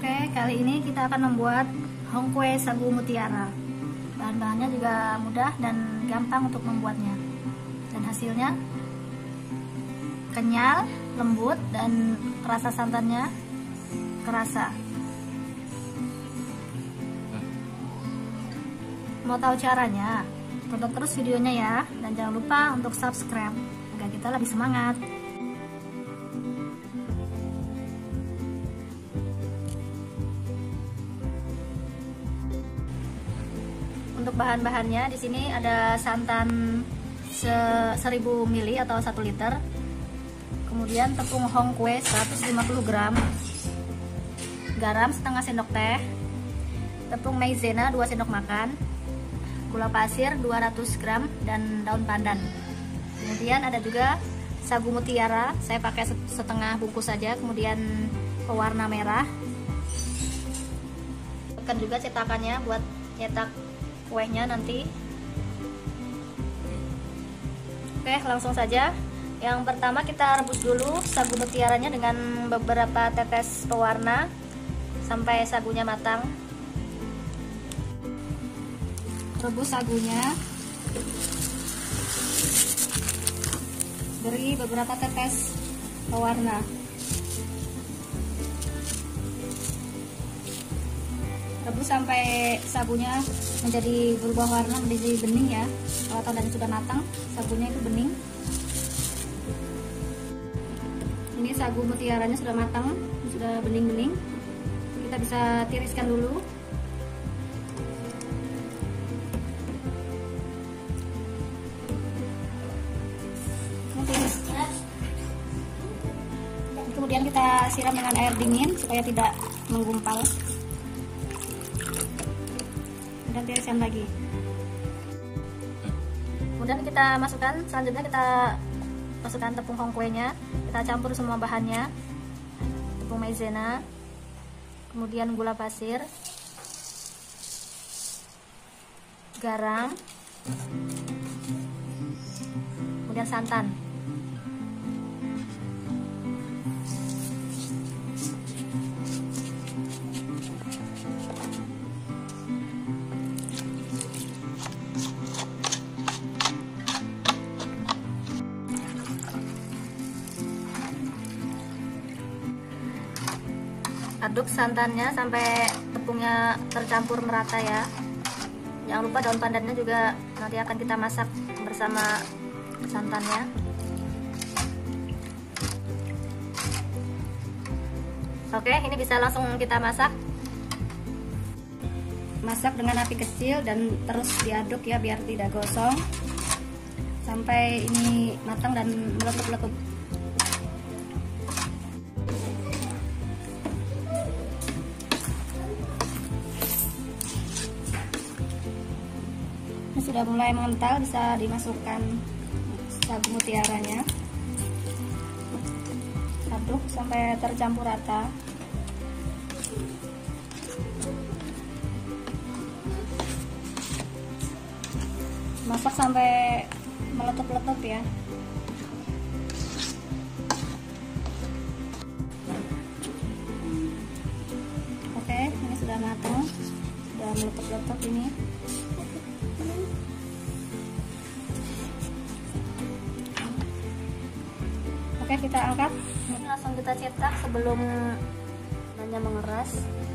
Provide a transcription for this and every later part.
Oke, kali ini kita akan membuat hongkwe sagu mutiara. Bahan-bahannya juga mudah dan gampang untuk membuatnya. Dan hasilnya kenyal, lembut, dan rasa santannya kerasa. Mau tahu caranya? Tonton terus videonya ya, dan jangan lupa untuk subscribe agar kita lebih semangat. Untuk bahan-bahannya di sini ada santan 1000 ml atau 1 liter. Kemudian tepung hongkwe 150 gram. Garam setengah sendok teh. Tepung maizena 2 sendok makan. Gula pasir 200 gram dan daun pandan. Kemudian ada juga sagu mutiara, saya pakai setengah bungkus saja. Kemudian pewarna merah. Tekan juga cetakannya buat cetak kuehnya nanti. Oke, langsung saja. Yang pertama kita rebus dulu sagu mutiaranya dengan beberapa tetes pewarna sampai sagunya matang. Rebus sagunya, beri beberapa tetes pewarna. Rebus sampai sagunya menjadi berubah warna, menjadi bening ya. Kalau tandanya sudah matang, sagunya itu bening. Ini sagu mutiaranya sudah matang, sudah bening-bening. Kita bisa tiriskan dulu. Kemudian kita siram dengan air dingin supaya tidak menggumpal. Dan tiriskan lagi. Kemudian kita masukkan, selanjutnya kita masukkan tepung hongkwenya. Kita campur semua bahannya. Tepung maizena, kemudian gula pasir, garam, kemudian santan. Aduk santannya sampai tepungnya tercampur merata ya. Jangan lupa daun pandannya juga nanti akan kita masak bersama santannya. Oke, ini bisa langsung kita masak. Masak dengan api kecil dan terus diaduk ya biar tidak gosong sampai ini matang dan meletup-letup. Sudah mulai mengental, bisa dimasukkan sagu mutiaranya. Aduk sampai tercampur rata. Masak sampai meletup-letup ya. Oke, ini sudah matang, sudah meletup-letup ini. Oke, kita angkat. Ini langsung kita cetak sebelum hanya mengeras.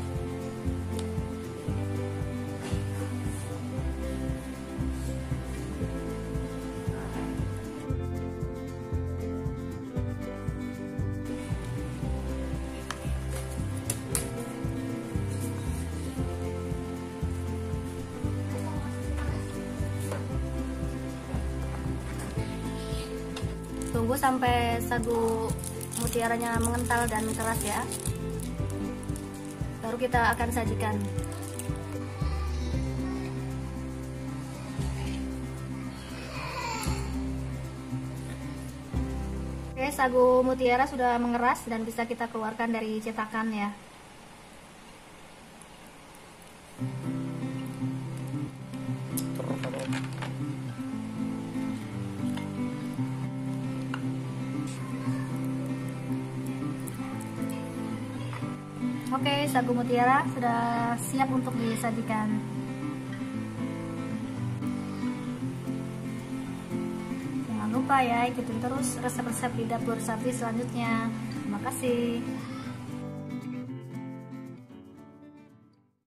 Tunggu sampai sagu mutiaranya mengental dan keras ya. Baru kita akan sajikan. Oke, sagu mutiara sudah mengeras dan bisa kita keluarkan dari cetakan ya. Oke, sagu mutiara sudah siap untuk disajikan. Jangan lupa ya, ikutin terus resep-resep di Dapur Sapi selanjutnya. Terima kasih.